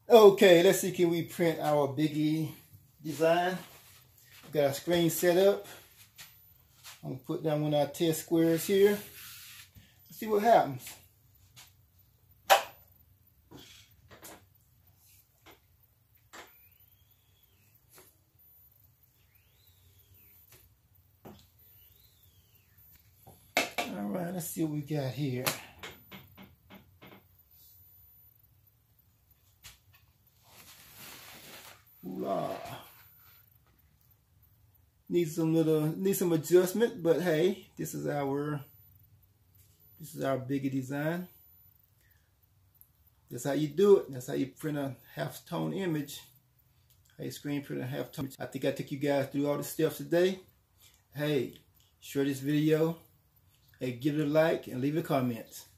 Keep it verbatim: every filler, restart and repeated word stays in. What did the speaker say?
Okay, let's see, can we print our biggie design? Got our screen set up. I'm gonna put down one of our test squares here. Let's see what happens. All right, let's see what we got here. Ooh-la. Need some little, need some adjustment, but hey, this is our, this is our biggie design. That's how you do it. That's how you print a half-tone image. How you screen print a half-tone. I think I took you guys through all the steps today. Hey, share this video, hey, give it a like, and leave a comment.